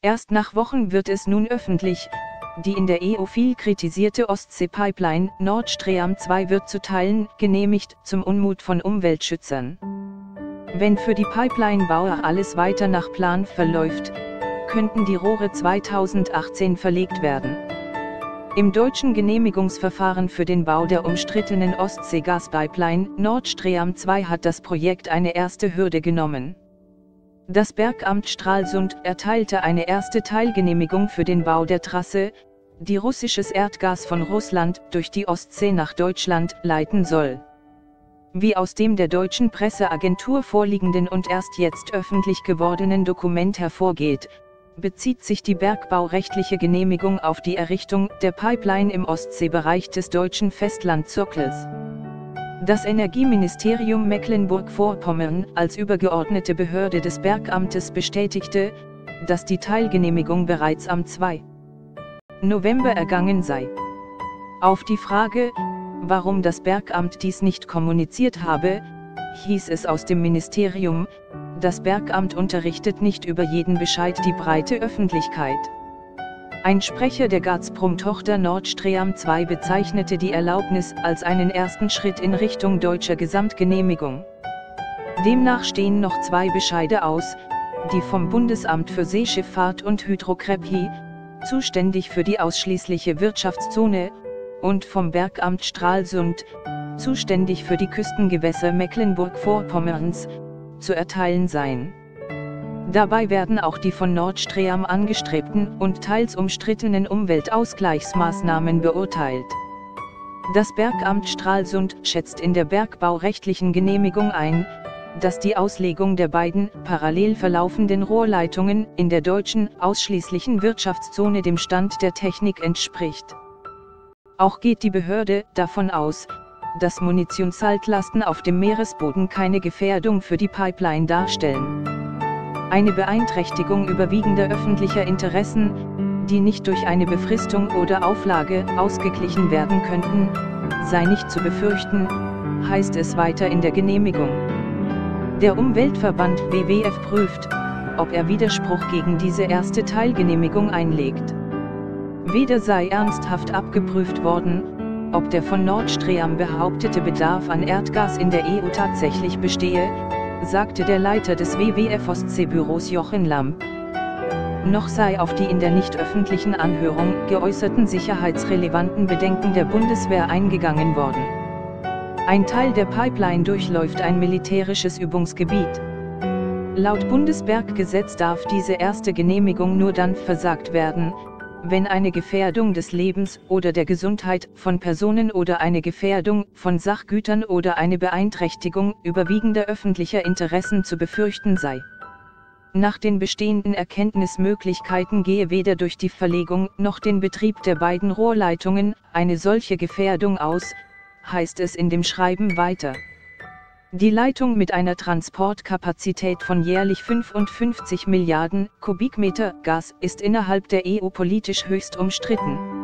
Erst nach Wochen wird es nun öffentlich, die in der EU viel kritisierte Ostsee-Pipeline Nord Stream 2 wird zu Teilen genehmigt, zum Unmut von Umweltschützern. Wenn für die Pipeline-Bauer alles weiter nach Plan verläuft, könnten die Rohre 2018 verlegt werden. Im deutschen Genehmigungsverfahren für den Bau der umstrittenen Ostsee-Gaspipeline Nord Stream 2 hat das Projekt eine erste Hürde genommen. Das Bergamt Stralsund erteilte eine erste Teilgenehmigung für den Bau der Trasse, die russisches Erdgas von Russland durch die Ostsee nach Deutschland leiten soll. Wie aus dem der deutschen Presseagentur vorliegenden und erst jetzt öffentlich gewordenen Dokument hervorgeht, bezieht sich die bergbaurechtliche Genehmigung auf die Errichtung der Pipeline im Ostseebereich des deutschen Festlandzirkels. Das Energieministerium Mecklenburg-Vorpommern als übergeordnete Behörde des Bergamtes bestätigte, dass die Teilgenehmigung bereits am 2. November ergangen sei. Auf die Frage, warum das Bergamt dies nicht kommuniziert habe, hieß es aus dem Ministerium, das Bergamt unterrichtet nicht über jeden Bescheid die breite Öffentlichkeit. Ein Sprecher der Gazprom-Tochter Nord Stream 2 bezeichnete die Erlaubnis als einen ersten Schritt in Richtung deutscher Gesamtgenehmigung. Demnach stehen noch 2 Bescheide aus, die vom Bundesamt für Seeschifffahrt und Hydrographie, zuständig für die ausschließliche Wirtschaftszone, und vom Bergamt Stralsund, zuständig für die Küstengewässer Mecklenburg-Vorpommerns, zu erteilen seien. Dabei werden auch die von Nord Stream angestrebten und teils umstrittenen Umweltausgleichsmaßnahmen beurteilt. Das Bergamt Stralsund schätzt in der bergbaurechtlichen Genehmigung ein, dass die Auslegung der beiden parallel verlaufenden Rohrleitungen in der deutschen ausschließlichen Wirtschaftszone dem Stand der Technik entspricht. Auch geht die Behörde davon aus, dass Munitionsaltlasten auf dem Meeresboden keine Gefährdung für die Pipeline darstellen. Eine Beeinträchtigung überwiegender öffentlicher Interessen, die nicht durch eine Befristung oder Auflage ausgeglichen werden könnten, sei nicht zu befürchten, heißt es weiter in der Genehmigung. Der Umweltverband WWF prüft, ob er Widerspruch gegen diese erste Teilgenehmigung einlegt. Weder sei ernsthaft abgeprüft worden, ob der von Nord Stream behauptete Bedarf an Erdgas in der EU tatsächlich bestehe, sagte der Leiter des WWF-Ostseebüros Jochen Lamp. Noch sei auf die in der nicht öffentlichen Anhörung geäußerten sicherheitsrelevanten Bedenken der Bundeswehr eingegangen worden. Ein Teil der Pipeline durchläuft ein militärisches Übungsgebiet. Laut Bundesberggesetz darf diese erste Genehmigung nur dann versagt werden, wenn eine Gefährdung des Lebens oder der Gesundheit von Personen oder eine Gefährdung von Sachgütern oder eine Beeinträchtigung überwiegender öffentlicher Interessen zu befürchten sei. Nach den bestehenden Erkenntnismöglichkeiten gehe weder durch die Verlegung noch den Betrieb der beiden Rohrleitungen eine solche Gefährdung aus, heißt es in dem Schreiben weiter. Die Leitung mit einer Transportkapazität von jährlich 55 Milliarden Kubikmeter Gas ist innerhalb der EU politisch höchst umstritten.